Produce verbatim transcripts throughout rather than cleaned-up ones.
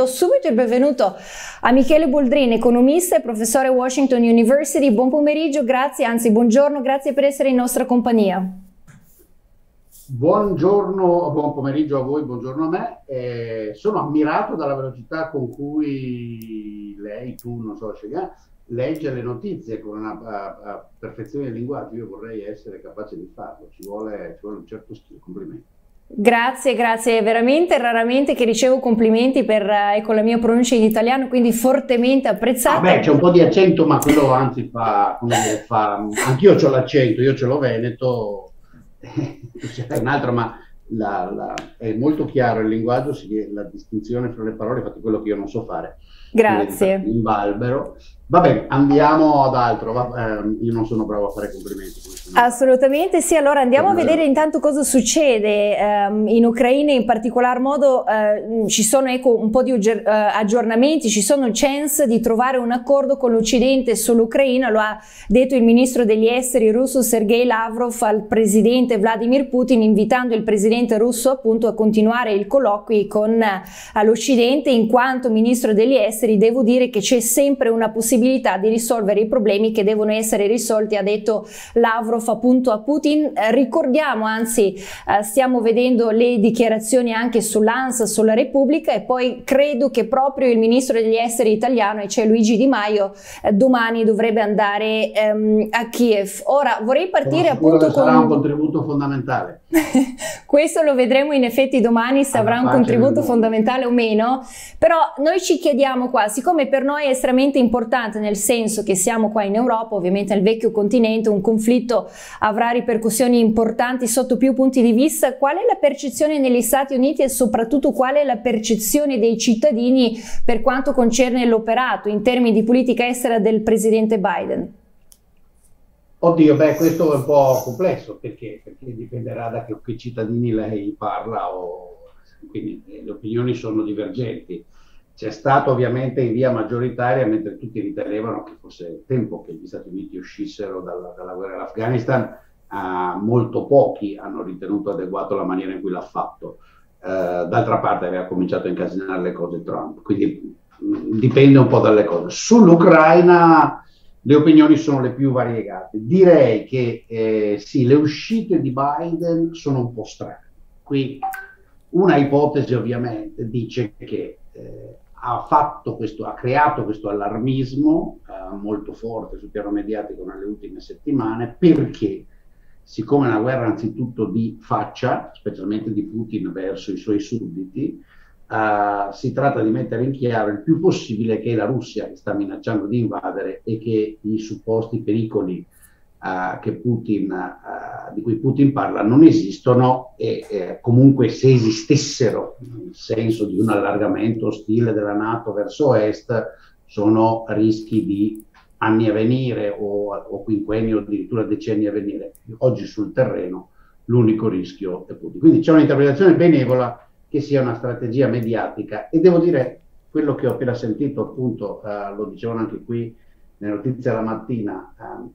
subito il benvenuto a Michele Boldrin, economista e professore Washington University. Buon pomeriggio, grazie, anzi buongiorno, grazie per essere in nostra compagnia. Buongiorno, buon pomeriggio a voi, buongiorno a me. Eh, sono ammirato dalla velocità con cui lei, tu, non so, legge le notizie con una a, a perfezione del linguaggio. Io vorrei essere capace di farlo, ci vuole, ci vuole un certo stile. Complimenti. Grazie, grazie, veramente raramente che ricevo complimenti per eh, con la mia pronuncia in italiano, quindi fortemente apprezzata. Vabbè, c'è un po' di accento, ma quello anzi fa, come dire, fa, anch'io ho l'accento, io ce l'ho veneto, c'è un altro, ma la, la, è molto chiaro il linguaggio, la distinzione fra le parole, infatti quello che io non so fare. Grazie. In Valbero. Va bene, andiamo ad altro. Va, eh, io non sono bravo a fare complimenti. Assolutamente sì, allora andiamo a vedere intanto cosa succede um, in Ucraina, in particolar modo uh, ci sono ecco, un po' di uh, aggiornamenti, ci sono chance di trovare un accordo con l'Occidente sull'Ucraina, lo ha detto il ministro degli esteri russo Sergei Lavrov al presidente Vladimir Putin, invitando il presidente russo appunto a continuare i colloqui con uh, l'Occidente. In quanto ministro degli esteri devo dire che c'è sempre una possibilità di risolvere i problemi che devono essere risolti, ha detto Lavrov appunto a Putin. Eh, ricordiamo, anzi eh, stiamo vedendo le dichiarazioni anche sull'ANSA, sulla Repubblica, e poi credo che proprio il ministro degli esteri italiano, e cioè Luigi Di Maio, eh, domani dovrebbe andare ehm, a Kiev. Ora vorrei partire appunto con... sarà un contributo fondamentale. Questo lo vedremo in effetti domani se avrà un contributo fondamentale o meno, però noi ci chiediamo qua, siccome per noi è estremamente importante, nel senso che siamo qua in Europa, ovviamente nel vecchio continente, un conflitto avrà ripercussioni importanti sotto più punti di vista, qual è la percezione negli Stati Uniti e soprattutto qual è la percezione dei cittadini per quanto concerne l'operato in termini di politica estera del presidente Biden? Oddio, beh, questo è un po' complesso, perché, perché dipenderà da che, che cittadini lei parla, o, quindi le opinioni sono divergenti. C'è stato ovviamente in via maggioritaria, mentre tutti ritenevano che fosse tempo che gli Stati Uniti uscissero dalla, dalla guerra in Afghanistan, eh, molto pochi hanno ritenuto adeguato la maniera in cui l'ha fatto. Eh, d'altra parte aveva cominciato a incasinare le cose Trump, quindi mh, dipende un po' dalle cose. Sull'Ucraina le opinioni sono le più variegate. Direi che eh, sì, le uscite di Biden sono un po' strane. Qui una ipotesi ovviamente dice che eh, ha fatto questo, ha creato questo allarmismo eh, molto forte sul piano mediatico nelle ultime settimane, perché siccome è una guerra anzitutto di faccia, specialmente di Putin verso i suoi sudditi, Uh, si tratta di mettere in chiaro il più possibile che la Russia sta minacciando di invadere e che i supposti pericoli uh, che Putin, uh, di cui Putin parla non esistono, e eh, comunque se esistessero, nel senso di un allargamento ostile della NATO verso est, sono rischi di anni a venire o, o quinquenni o addirittura decenni a venire. Oggi sul terreno l'unico rischio è Putin. Quindi c'è un'interpretazione benevola che sia una strategia mediatica, e devo dire quello che ho appena sentito, appunto, eh, lo dicevano anche qui nelle notizie della mattina, eh,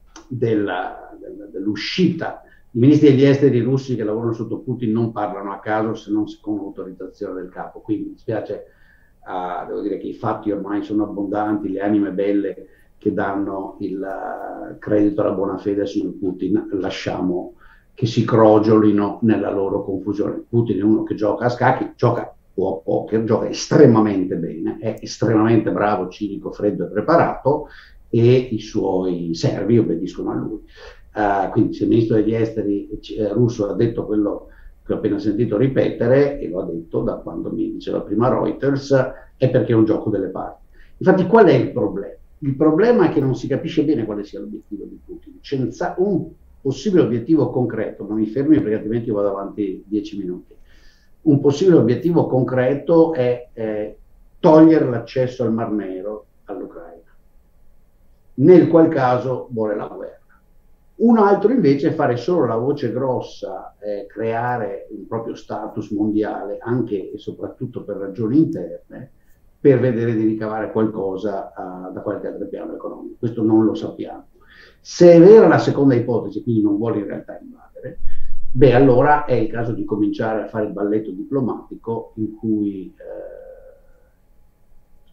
della, della, dell'uscita. I ministri degli esteri russi che lavorano sotto Putin non parlano a caso se non con autorizzazione del capo, quindi mi spiace, eh, devo dire che i fatti ormai sono abbondanti, le anime belle che danno il uh, credito alla buona fede signor Putin, lasciamo che si crogiolino nella loro confusione. Putin è uno che gioca a scacchi, gioca o a poker, gioca estremamente bene, è estremamente bravo, cinico, freddo e preparato, e i suoi servi obbediscono a lui. Uh, quindi se il ministro degli esteri eh, russo ha detto quello che ho appena sentito ripetere, e lo ha detto da quando mi diceva prima Reuters, è perché è un gioco delle parti. Infatti qual è il problema? Il problema è che non si capisce bene quale sia l'obiettivo di Putin. C'è un possibile obiettivo concreto, ma mi fermi perché altrimenti vado avanti dieci minuti. Un possibile obiettivo concreto è eh, togliere l'accesso al Mar Nero all'Ucraina, nel qual caso vuole la guerra. Un altro invece è fare solo la voce grossa, eh, creare un proprio status mondiale, anche e soprattutto per ragioni interne, per vedere di ricavare qualcosa uh, da qualche altro piano economico. Questo non lo sappiamo. Se è vera la seconda ipotesi, quindi non vuole in realtà invadere, beh, allora è il caso di cominciare a fare il balletto diplomatico in cui eh,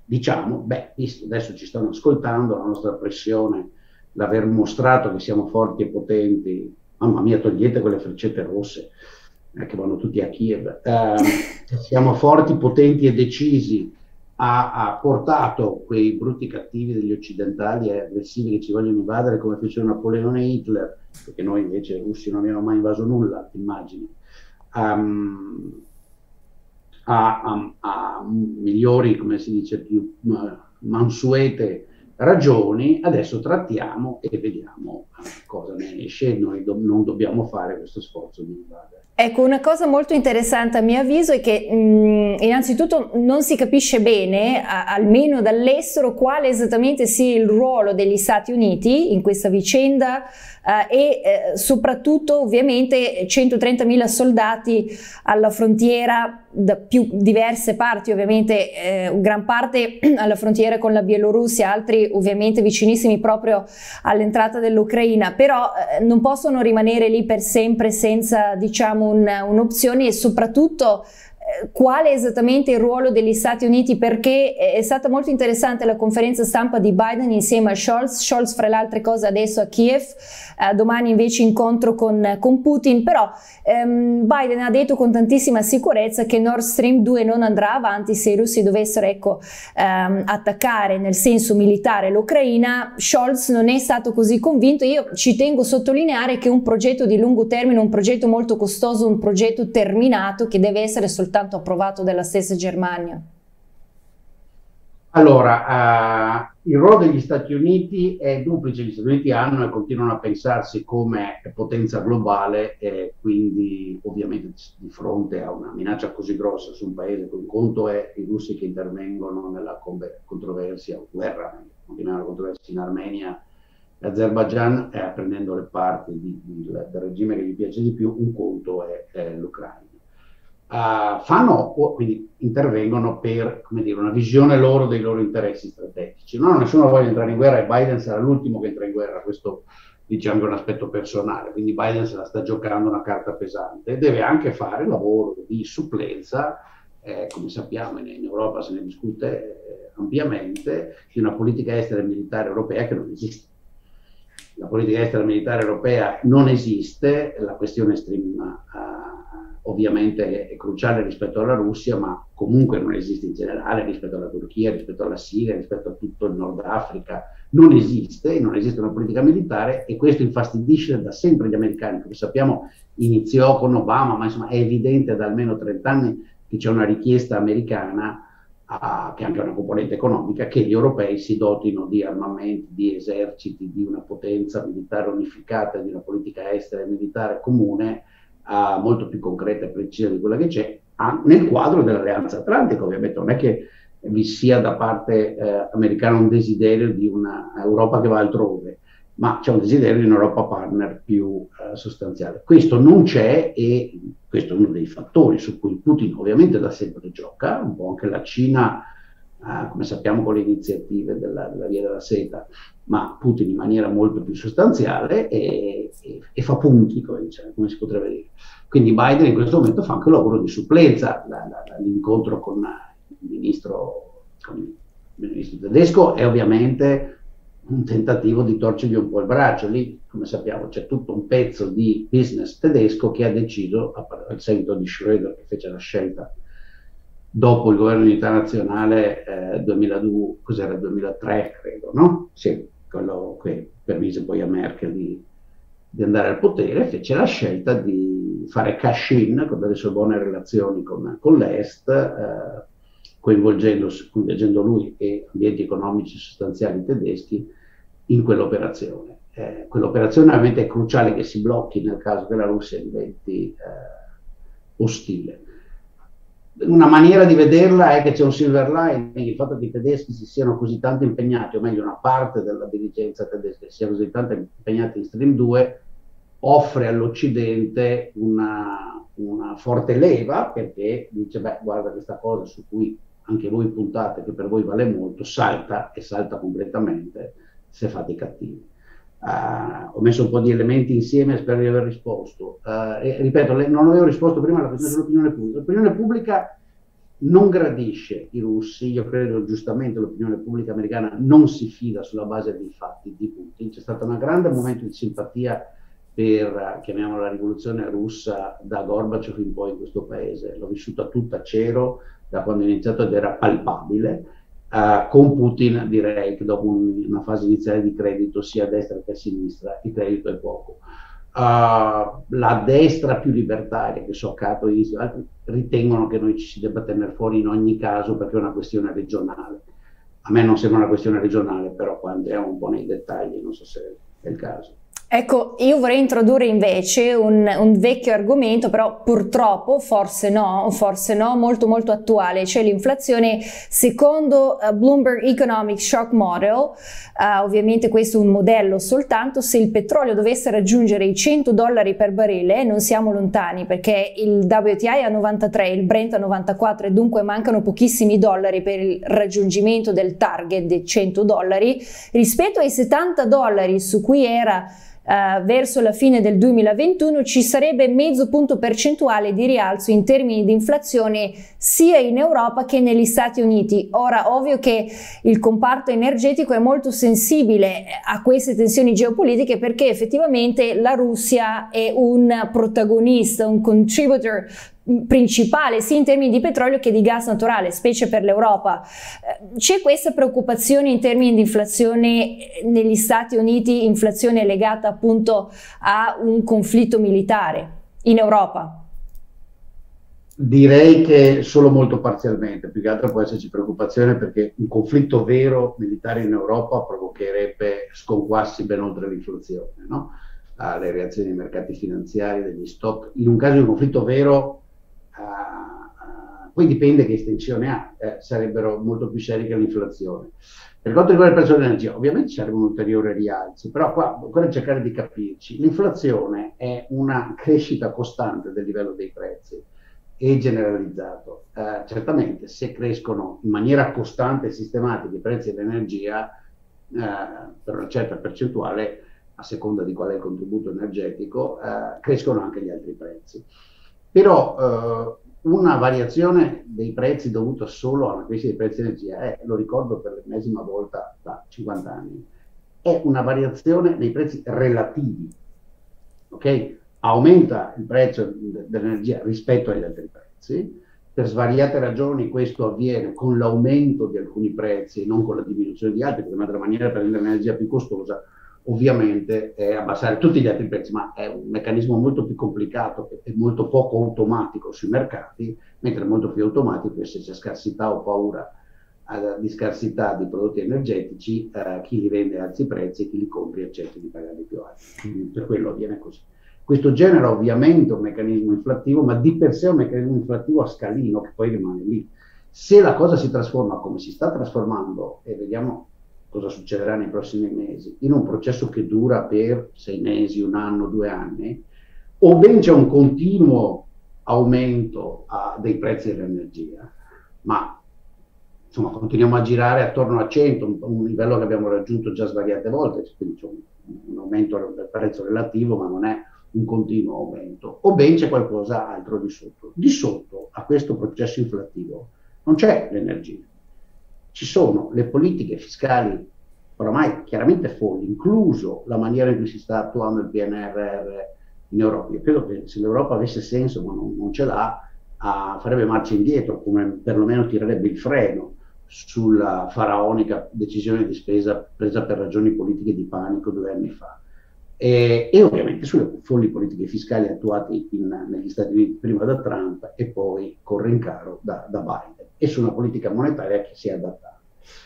diciamo, beh, visto adesso ci stanno ascoltando, la nostra pressione, l'aver mostrato che siamo forti e potenti, mamma mia, togliete quelle freccette rosse eh, che vanno tutti a Kiev, eh, siamo forti, potenti e decisi, ha, ha portato quei brutti cattivi degli occidentali e aggressivi che ci vogliono invadere come fece Napoleone e Hitler, perché noi invece i russi non abbiamo mai invaso nulla, immagini, um, a, a, a migliori, come si dice, più uh, mansuete ragioni. Adesso trattiamo e vediamo cosa ne esce. Noi do non dobbiamo fare questo sforzo di invadere. Ecco, una cosa molto interessante a mio avviso è che mh, innanzitutto non si capisce bene, a, almeno dall'estero, quale esattamente sia il ruolo degli Stati Uniti in questa vicenda eh, e eh, soprattutto ovviamente centotrentamila soldati alla frontiera da più diverse parti, ovviamente eh, gran parte alla frontiera con la Bielorussia, altri ovviamente vicinissimi proprio all'entrata dell'Ucraina, però eh, non possono rimanere lì per sempre senza, diciamo, un'opzione, e soprattutto eh, quale è esattamente il ruolo degli Stati Uniti, perché è stata molto interessante la conferenza stampa di Biden insieme a Scholz, Scholz fra le altre cose adesso a Kiev, eh, domani invece incontro con, con Putin, però ehm, Biden ha detto con tantissima sicurezza che Nord Stream due non andrà avanti se i russi dovessero ecco, ehm, attaccare nel senso militare l'Ucraina. Scholz non è stato così convinto. Io ci tengo a sottolineare che è un progetto di lungo termine, un progetto molto costoso, un progetto terminato che deve essere soltanto approvato dalla stessa Germania. Allora, uh, il ruolo degli Stati Uniti è duplice. Gli Stati Uniti hanno e continuano a pensarsi come potenza globale, e quindi ovviamente di fronte a una minaccia così grossa su un paese, un conto è i russi che intervengono nella controversia o guerra, continuano la controversia in Armenia e Azerbaijan, eh, prendendo le parti di, di, del regime che gli piace di più, un conto è, è l'Ucraina. Uh, fanno, quindi intervengono per, come dire, una visione loro dei loro interessi strategici. Non ha nessuno voglia di entrare in guerra e Biden sarà l'ultimo che entra in guerra, questo diciamo è un aspetto personale, quindi Biden se la sta giocando una carta pesante, deve anche fare lavoro di supplenza, eh, come sappiamo in, in Europa se ne discute eh, ampiamente, di una politica estera e militare europea che non esiste. La politica estera e militare europea non esiste, la questione stream uh, ovviamente è cruciale rispetto alla Russia, ma comunque non esiste in generale rispetto alla Turchia, rispetto alla Siria, rispetto a tutto il Nord Africa. Non esiste, non esiste una politica militare, e questo infastidisce da sempre gli americani. Come sappiamo iniziò con Obama, ma insomma è evidente da almeno trenta anni che c'è una richiesta americana, a, che è anche una componente economica, che gli europei si dotino di armamenti, di eserciti, di una potenza militare unificata, di una politica estera e militare comune, Uh, molto più concreta e precisa di quella che c'è nel quadro dell'Alleanza Atlantica. Ovviamente non è che vi sia da parte eh, americana un desiderio di una Europa che va altrove, ma c'è un desiderio di un'Europa partner più eh, sostanziale. Questo non c'è, e questo è uno dei fattori su cui Putin ovviamente da sempre gioca, un po' anche la Cina, eh, come sappiamo con le iniziative della, della Via della Seta, ma Putin in maniera molto più sostanziale e, e, e fa punti, come, diciamo, come si potrebbe dire. Quindi Biden in questo momento fa anche un lavoro di supplenza. L'incontro con il ministro, con il ministro tedesco è ovviamente un tentativo di torcergli un po' il braccio. Lì, come sappiamo, c'è tutto un pezzo di business tedesco che ha deciso, al seguito di Schröder che fece la scelta dopo il governo di unità nazionale eh, duemiladue, cos'era, duemilatré credo, no? Sì, quello che permise poi a Merkel di, di andare al potere, fece la scelta di fare cash in con delle sue buone relazioni con, con l'Est, eh, coinvolgendo, coinvolgendo lui e ambienti economici sostanziali tedeschi in quell'operazione. Eh, quell'operazione ovviamente è cruciale che si blocchi nel caso che la Russia diventi eh, ostile. Una maniera di vederla è che c'è un silver lining, il fatto che i tedeschi si siano così tanto impegnati, o meglio una parte della dirigenza tedesca sia così tanto impegnata in Stream due, offre all'Occidente una, una forte leva, perché dice, beh, guarda, questa cosa su cui anche voi puntate, che per voi vale molto, salta, e salta completamente se fate i cattivi. Uh, ho messo un po' di elementi insieme, spero di aver risposto. Uh, e, ripeto, le, non avevo risposto prima alla questione dell'opinione pubblica. L'opinione pubblica non gradisce i russi, io credo giustamente l'opinione pubblica americana non si fida sulla base dei fatti di Putin. C'è stato un grande momento di simpatia per, chiamiamola, la rivoluzione russa da Gorbaciov in poi in questo paese. L'ho vissuta tutta a cero da quando è iniziato ed era palpabile. Uh, con Putin direi che dopo un, una fase iniziale di credito sia a destra che a sinistra il credito è poco. Uh, la destra più libertaria, che so, Cato e altri, ritengono che noi ci si debba tenere fuori in ogni caso perché è una questione regionale. A me non sembra una questione regionale, però qua andiamo un po' nei dettagli, non so se è il caso. Ecco, io vorrei introdurre invece un, un vecchio argomento, però purtroppo, forse no, forse no, molto molto attuale, cioè l'inflazione secondo uh, Bloomberg Economic Shock Model. Uh, ovviamente questo è un modello soltanto. Se il petrolio dovesse raggiungere i cento dollari per barile, non siamo lontani, perché il W T I a novantatré, il Brent a novantaquattro e dunque mancano pochissimi dollari per il raggiungimento del target dei cento dollari, rispetto ai settanta dollari su cui era Uh, verso la fine del duemilaventuno ci sarebbe mezzo punto percentuale di rialzo in termini di inflazione sia in Europa che negli Stati Uniti. Ora, ovvio che il comparto energetico è molto sensibile a queste tensioni geopolitiche perché effettivamente la Russia è un protagonista, un contributor principale sia in termini di petrolio che di gas naturale, specie per l'Europa. C'è questa preoccupazione in termini di inflazione negli Stati Uniti, inflazione legata appunto a un conflitto militare in Europa? Direi che solo molto parzialmente, più che altro può esserci preoccupazione perché un conflitto vero militare in Europa provocherebbe sconquassi ben oltre l'inflazione, no? Le reazioni dei mercati finanziari, degli stock. In un caso di un conflitto vero Uh, uh, poi dipende che estensione ha, eh, sarebbero molto più seri che l'inflazione. Per quanto riguarda il prezzo dell'energia, ovviamente ci sarebbe un ulteriore rialzo, però qua occorre cercare di capirci. L'inflazione è una crescita costante del livello dei prezzi e generalizzato. Uh, certamente se crescono in maniera costante e sistematica i prezzi dell'energia, uh, per una certa percentuale, a seconda di qual è il contributo energetico, uh, crescono anche gli altri prezzi. Però eh, una variazione dei prezzi dovuta solo alla crescita dei prezzi di energia, eh, lo ricordo per l'ennesima volta da cinquanta anni, è una variazione dei prezzi relativi, ok? Aumenta il prezzo dell'energia rispetto agli altri prezzi, per svariate ragioni questo avviene con l'aumento di alcuni prezzi e non con la diminuzione di altri, perché un'altra maniera per rendere l'energia più costosa ovviamente è abbassare tutti gli altri prezzi, ma è un meccanismo molto più complicato e molto poco automatico sui mercati, mentre è molto più automatico se c'è scarsità o paura eh, di scarsità di prodotti energetici, eh, chi li vende alzi i prezzi e chi li compri accetta di pagare di più alti. Quindi per quello avviene così. Questo genera ovviamente un meccanismo inflattivo, ma di per sé è un meccanismo inflattivo a scalino che poi rimane lì. Se la cosa si trasforma come si sta trasformando, e vediamo cosa succederà nei prossimi mesi, in un processo che dura per sei mesi, un anno, due anni, o ben c'è un continuo aumento a, dei prezzi dell'energia, ma insomma continuiamo a girare attorno a cento, un, un livello che abbiamo raggiunto già svariate volte, quindi c'è un, un aumento del prezzo relativo, ma non è un continuo aumento, o ben c'è qualcosa altro di sotto. Di sotto a questo processo inflattivo non c'è l'energia. Ci sono le politiche fiscali oramai chiaramente folli, incluso la maniera in cui si sta attuando il P N R R in Europa. Io credo che se l'Europa avesse senso, ma non, non ce l'ha, uh, farebbe marcia indietro, come perlomeno tirerebbe il freno sulla faraonica decisione di spesa presa per ragioni politiche di panico due anni fa. E, e ovviamente sulle folli politiche fiscali attuate in, negli Stati Uniti prima da Trump e poi con rincaro da, da Biden, e su una politica monetaria che si è adattata.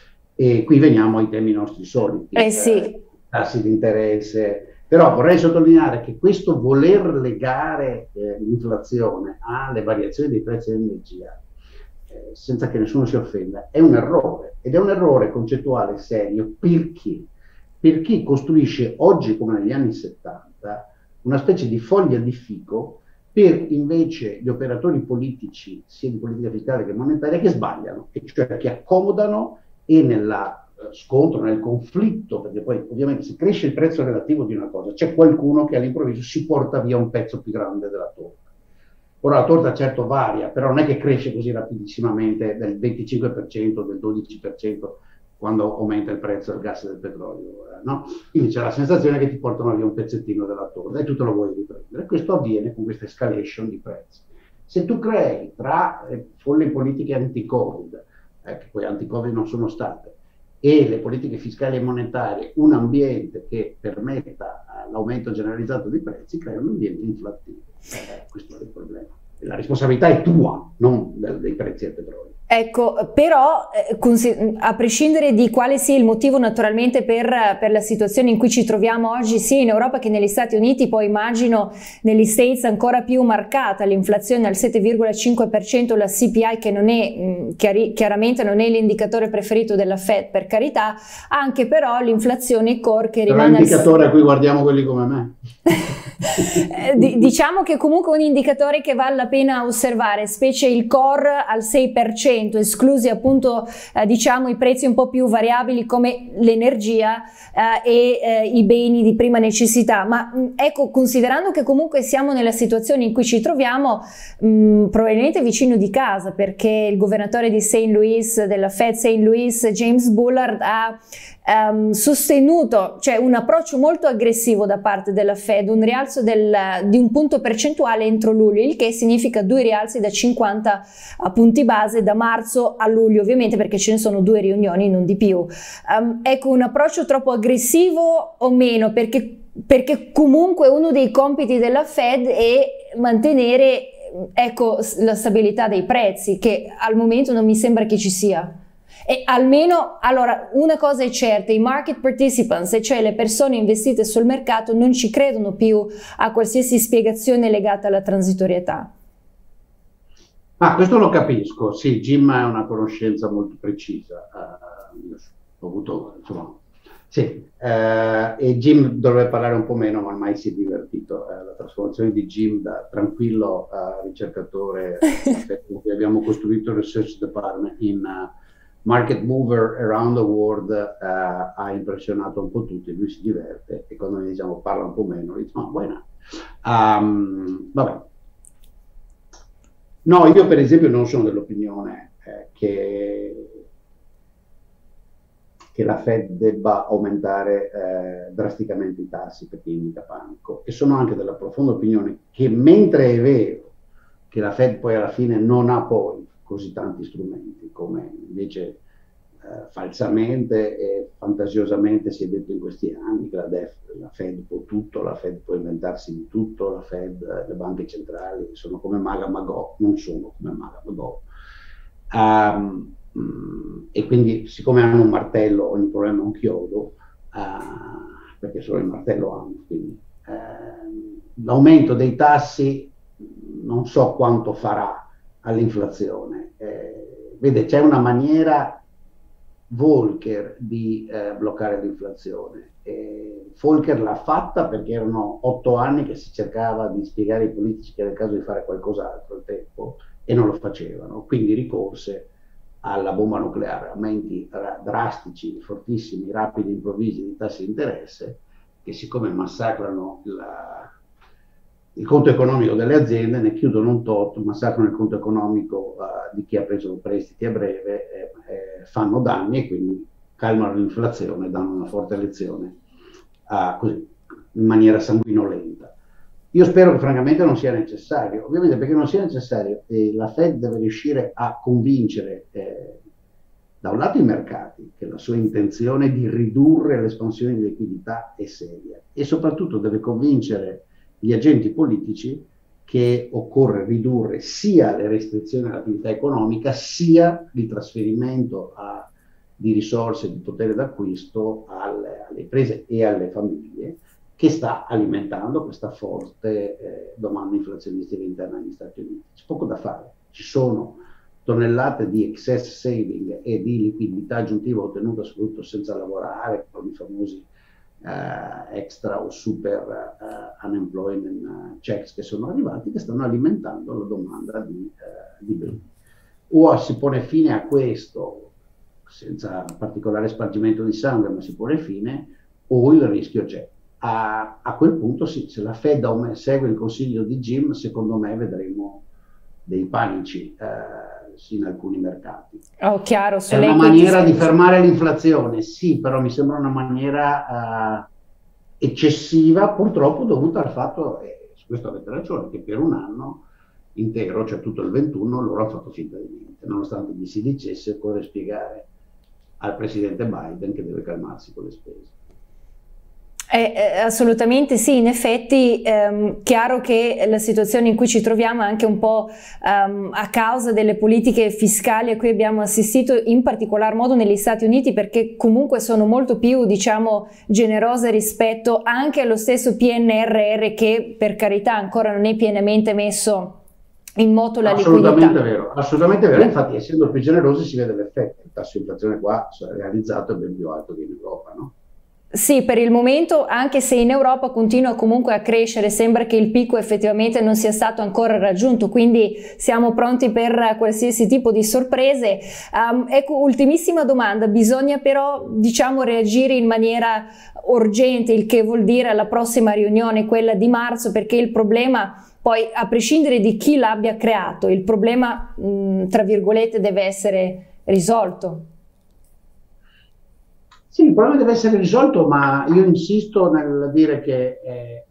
E qui veniamo ai temi nostri soliti, eh sì. eh, tassi di interesse. Però vorrei sottolineare che questo voler legare eh, l'inflazione alle variazioni dei prezzi dell'energia, eh, senza che nessuno si offenda, è un errore, ed è un errore concettuale serio per chi? Per chi costruisce oggi, come negli anni settanta, una specie di foglia di fico per invece gli operatori politici, sia di politica fiscale che monetaria, che sbagliano, e cioè che accomodano e nella eh, scontro, nel conflitto, perché poi ovviamente se cresce il prezzo relativo di una cosa, c'è qualcuno che all'improvviso si porta via un pezzo più grande della torta. Ora la torta certo varia, però non è che cresce così rapidissimamente del venticinque per cento, del dodici per cento quando aumenta il prezzo del gas e del petrolio, eh, no? Quindi c'è la sensazione che ti portano via un pezzettino della torta e tu te lo vuoi riprendere. Questo avviene con questa escalation di prezzi. Se tu crei tra le folle politiche anti-Covid, eh, che poi anti-Covid non sono state, e le politiche fiscali e monetarie, un ambiente che permetta uh, l'aumento generalizzato dei prezzi, crea un ambiente inflattivo. Eh, questo è il problema. E la responsabilità è tua, non del, dei prezzi del petrolio. Ecco, però eh, a prescindere di quale sia il motivo naturalmente per, per la situazione in cui ci troviamo oggi sia in Europa che negli Stati Uniti, poi immagino negli States ancora più marcata, l'inflazione al sette virgola cinque per cento, la C P I che non è, mh, chiari, chiaramente non è l'indicatore preferito della Fed, per carità, anche però l'inflazione core che però rimane... È l'indicatore al... a cui guardiamo quelli come me. D- diciamo che comunque un indicatore che vale la pena osservare, specie il core al sei per cento, esclusi appunto eh, diciamo i prezzi un po' più variabili come l'energia eh, e eh, i beni di prima necessità, ma mh, ecco, considerando che comunque siamo nella situazione in cui ci troviamo, mh, probabilmente vicino di casa, perché il governatore di Saint Louis, della Fed Saint Louis, James Bullard, ha Um, sostenuto, cioè un approccio molto aggressivo da parte della Fed, un rialzo del, di un punto percentuale entro luglio, il che significa due rialzi da cinquanta punti base da marzo a luglio, ovviamente perché ce ne sono due riunioni, non di più. Um, ecco, un approccio troppo aggressivo o meno, perché, perché comunque uno dei compiti della Fed è mantenere, ecco, la stabilità dei prezzi, che al momento non mi sembra che ci sia. E almeno, allora, una cosa è certa, i market participants, e cioè le persone investite sul mercato, non ci credono più a qualsiasi spiegazione legata alla transitorietà. Ah, questo lo capisco, sì, Jim ha una conoscenza molto precisa, uh, ho avuto, insomma, sì, uh, e Jim dovrebbe parlare un po' meno, ma ormai si è divertito, uh, la trasformazione di Jim da tranquillo uh, ricercatore, uh, abbiamo costruito il Research Department in... Uh, market mover around the world, uh, ha impressionato un po' tutti, lui si diverte e quando noi diciamo parla un po' meno, dice ma buona. Um, vabbè. No, io per esempio non sono dell'opinione eh, che, che la Fed debba aumentare eh, drasticamente i tassi perché indica panico, e sono anche della profonda opinione che mentre è vero che la Fed poi alla fine non ha poi così tanti strumenti come invece eh, falsamente e fantasiosamente si è detto in questi anni che la, Def, la Fed può tutto, la Fed può inventarsi di tutto, la Fed, le banche centrali sono come Maga Magò, non sono come Maga Magò. Um, um, e quindi siccome hanno un martello ogni problema è un chiodo, uh, perché solo il martello hanno, quindi uh, l'aumento dei tassi non so quanto farà all'inflazione. Eh, vede, c'è una maniera Volcker di eh, bloccare l'inflazione. Eh, Volcker l'ha fatta perché erano otto anni che si cercava di spiegare ai politici che era il caso di fare qualcos'altro al tempo e non lo facevano, quindi ricorse alla bomba nucleare, aumenti drastici, fortissimi, rapidi, improvvisi di tassi di interesse che siccome massacrano la il conto economico delle aziende, ne chiudono un tot, massacrano il conto economico uh, di chi ha preso prestiti a breve, eh, eh, fanno danni e quindi calmano l'inflazione, danno una forte lezione uh, così, in maniera sanguinolenta. Io spero che francamente non sia necessario, ovviamente perché non sia necessario, eh, la Fed deve riuscire a convincere eh, da un lato i mercati che la sua intenzione di ridurre l'espansione di liquidità è seria e soprattutto deve convincere gli agenti politici che occorre ridurre sia le restrizioni all'attività economica sia il trasferimento a, di risorse di potere d'acquisto alle, alle imprese e alle famiglie che sta alimentando questa forte eh, domanda inflazionistica interna negli Stati Uniti. C'è poco da fare, ci sono tonnellate di excess saving e di liquidità aggiuntiva ottenuta soprattutto senza lavorare, con i famosi Uh, extra o super uh, unemployment uh, checks che sono arrivati, che stanno alimentando la domanda di, uh, di beni. O si pone fine a questo, senza particolare spargimento di sangue, ma si pone fine, o il rischio c'è. A, a quel punto sì, se la Fed segue il consiglio di Jim, secondo me vedremo dei panici eh, in alcuni mercati. Oh, chiaro, è una maniera di fermare l'inflazione, sì, però mi sembra una maniera eh, eccessiva, purtroppo dovuta al fatto, e su questo avete ragione, che per un anno intero, cioè tutto il ventuno, loro hanno fatto finta di niente, nonostante gli si dicesse occorre spiegare al presidente Biden che deve calmarsi con le spese. Eh, eh, assolutamente sì, in effetti ehm, chiaro che la situazione in cui ci troviamo è anche un po' ehm, a causa delle politiche fiscali a cui abbiamo assistito in particolar modo negli Stati Uniti, perché comunque sono molto più, diciamo, generose rispetto anche allo stesso P N R R, che per carità ancora non è pienamente messo in moto la liquidità. Assolutamente vero, assolutamente vero, infatti essendo più generosi si vede l'effetto, il tasso di inflazione qua realizzato è ben più alto che in Europa, no? Sì, per il momento, anche se in Europa continua comunque a crescere, sembra che il picco effettivamente non sia stato ancora raggiunto, quindi siamo pronti per qualsiasi tipo di sorprese. Um, ecco, ultimissima domanda, bisogna però, diciamo, reagire in maniera urgente, il che vuol dire alla prossima riunione, quella di marzo, perché il problema, poi a prescindere di chi l'abbia creato, il problema, mh, tra virgolette, deve essere risolto. Sì, il problema deve essere risolto, ma io insisto nel dire che eh,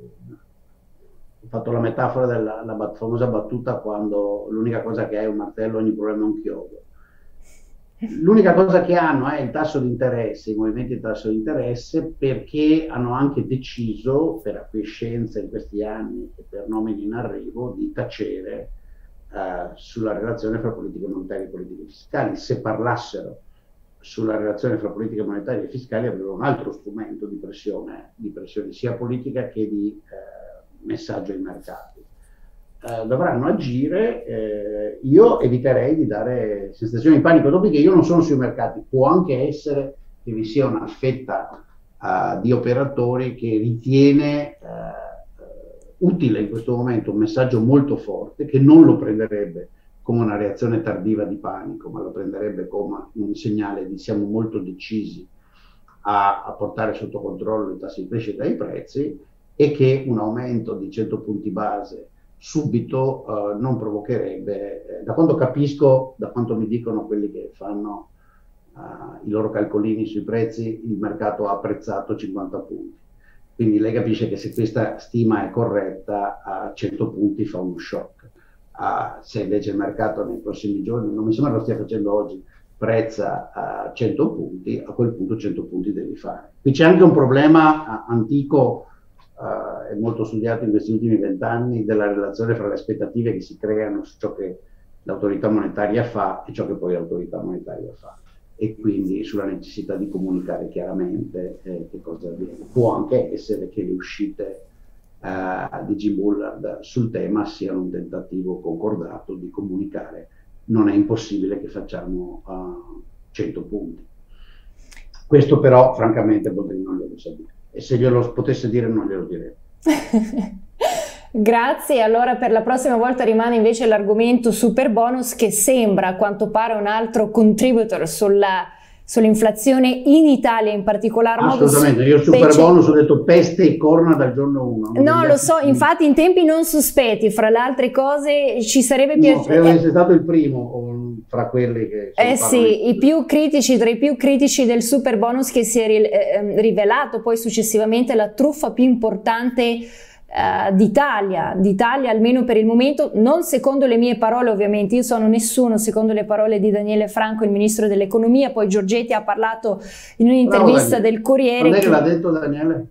ho fatto la metafora della la bat, famosa battuta quando l'unica cosa che hai è un martello, ogni problema è un chiodo. L'unica cosa che hanno è il tasso di interesse, i movimenti di tasso di interesse, perché hanno anche deciso, per acquiescenza in questi anni e per nomine in arrivo, di tacere eh, sulla relazione fra politiche monetarie e politiche fiscali. Se parlassero sulla relazione fra politica monetaria e fiscale aveva un altro strumento di pressione, di pressione sia politica che di eh, messaggio ai mercati. Eh, dovranno agire, eh, io eviterei di dare sensazioni di panico, dopo che io non sono sui mercati, può anche essere che vi sia una fetta uh, di operatori che ritiene uh, utile in questo momento un messaggio molto forte, che non lo prenderebbe come una reazione tardiva di panico, ma lo prenderebbe come un segnale di siamo molto decisi a, a portare sotto controllo i tassi di crescita dei prezzi, e che un aumento di cento punti base subito uh, non provocherebbe, eh, da quanto capisco, da quanto mi dicono quelli che fanno uh, i loro calcolini sui prezzi, il mercato ha apprezzato cinquanta punti. Quindi lei capisce che se questa stima è corretta, a cento punti fa uno shock. Uh, se invece il mercato nei prossimi giorni, non mi sembra lo stia facendo oggi, prezza a cento punti, a quel punto cento punti devi fare. Qui c'è anche un problema uh, antico uh, e molto studiato in questi ultimi vent'anni della relazione fra le aspettative che si creano su ciò che l'autorità monetaria fa e ciò che poi l'autorità monetaria fa, e quindi sulla necessità di comunicare chiaramente eh, che cosa avviene. Può anche essere che le uscite Uh, di Jim Bullard sul tema siano un tentativo concordato di comunicare non è impossibile che facciamo uh, cento punti. Questo però francamente non glielo so dire, e se glielo potesse dire non glielo direi. Grazie, allora per la prossima volta rimane invece l'argomento super bonus, che sembra a quanto pare un altro contributor sulla sull'inflazione in Italia in particolar modo. Assolutamente, io super bonus ho detto peste e corna dal giorno uno. No, lo so, infatti in tempi non sospetti, fra le altre cose ci sarebbe piaciuto... No, credo che sia stato il primo fra quelli che... Eh sì, i più critici, tra i più critici del super bonus, che si è eh, rivelato poi successivamente la truffa più importante Uh, d'Italia, d'Italia almeno per il momento, non secondo le mie parole ovviamente, io sono nessuno, secondo le parole di Daniele Franco, il ministro dell'economia. Poi Giorgetti ha parlato in un'intervista del Corriere. Quando è che l'ha detto Daniele?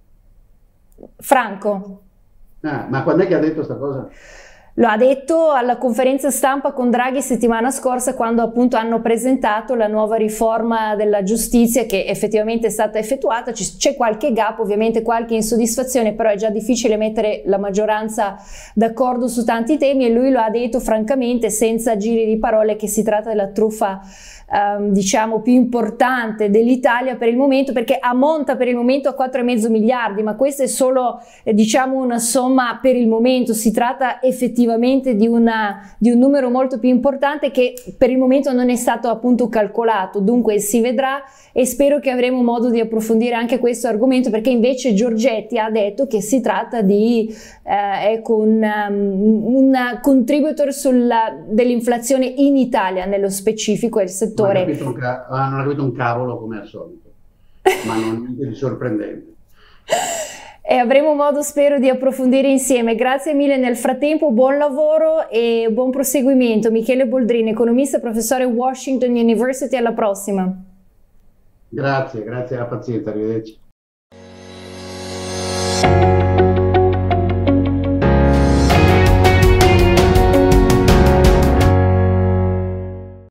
Franco. Ah, ma quando è che ha detto questa cosa? Lo ha detto alla conferenza stampa con Draghi settimana scorsa, quando appunto hanno presentato la nuova riforma della giustizia che effettivamente è stata effettuata. C'è qualche gap, ovviamente qualche insoddisfazione, però è già difficile mettere la maggioranza d'accordo su tanti temi, e lui lo ha detto francamente, senza giri di parole, che si tratta della truffa Um, diciamo più importante dell'Italia per il momento, perché ammonta per il momento a quattro e mezzo miliardi, ma questa è solo eh, diciamo una somma per il momento. Si tratta effettivamente effettivamente di, una, di un numero molto più importante che per il momento non è stato appunto calcolato, dunque si vedrà e spero che avremo modo di approfondire anche questo argomento, perché invece Giorgetti ha detto che si tratta di eh, ecco, un, um, un contributor dell'inflazione in Italia nello specifico, il settore. Non hanno capito un cavolo come al solito, ma non niente di sorprendente. E avremo modo, spero, di approfondire insieme. Grazie mille nel frattempo, buon lavoro e buon proseguimento. Michele Boldrini, economista, professore Washington University, alla prossima. Grazie, grazie alla pazienza, arrivederci.